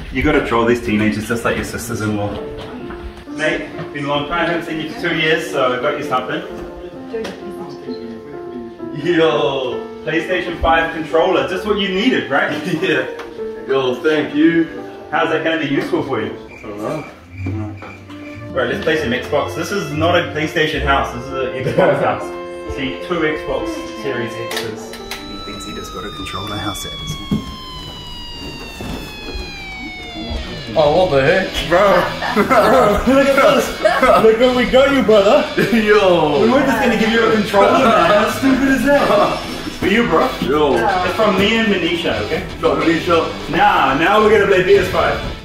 You gotta draw these teenagers just like your sisters-in-law. Mate, been a long time, haven't seen you for 2 years, so I got you something. Yo, PlayStation 5 controller, just what you needed, right? Yeah. Yo, thank you. How's that gonna be useful for you? I don't know. Right, let's play some Xbox. This is not a PlayStation house, this is an Xbox house. See, 2 Xbox Series X's. He thinks he just got a controller house at. Oh, what the heck? Bro, look at this. Look what we got you, brother. Yo. We weren't just gonna give you a controller, man. How stupid is that? It's for you, bro. Yo. It's from me and Manisha, okay? Got Manisha. Now we're gonna play PS5.